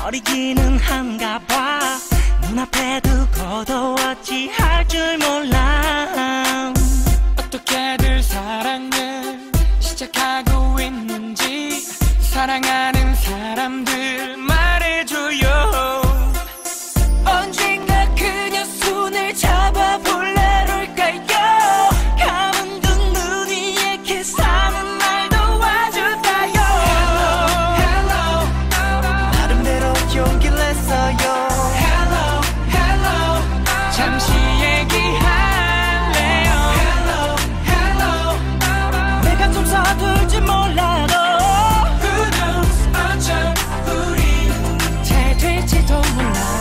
버리기는 한가 봐. 눈앞에 두고도 어찌할 줄 몰라. 어떻게들 사랑을 시작하고 있는지 사랑하는 사람들 말해줘요. 언젠가 그녀 손을 잡아볼래럴까요? 감은 두 눈 위에 키스하는 날 도와줄까요? Hello, hello. 나름대로 용기를 냈어요. Hello, hello. 잠시 얘기할래요. Hello, hello. 내가 좀 서툴지 몰라도 Who knows 어쩜 우리 잘 될지도 몰라.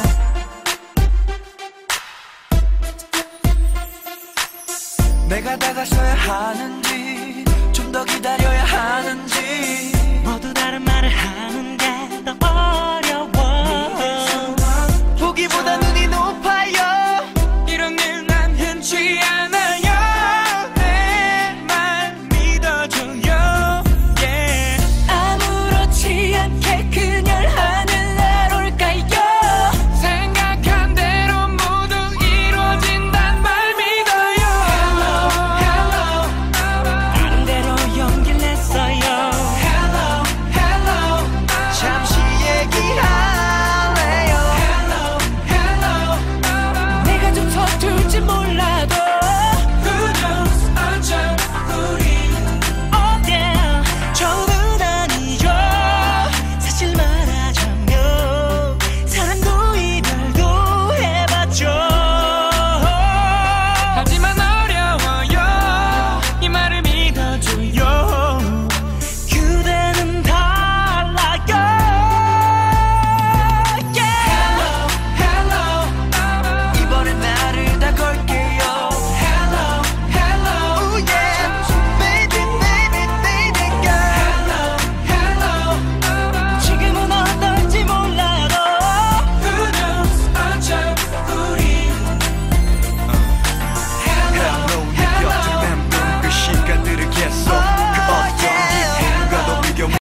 내가 다가서야 하는지 좀 더 기다려야 하는지 모두 다른 말을 하는데도 어려워. 보기보다 눈이 높아요. 이런 일 난 흔치 않아요. 내 말 믿어줘요. Yeah. 아무렇지 않게 그녀를 하늘날 올까요? 생각한 대로 모두 이루어진단 말 믿어요. Hello, 나름대로 용기를 냈어요. hello, hello. 잠시 얘기할래요. Hello, hello. 내가 좀 서툴지 몰라도 Who knows 어쩜 우리 Oh yeah, 처음은 아니죠. 사실 말하자면 사랑도 이별도 해봤죠. 하지만 어려워요. 이 말을 믿어줘요.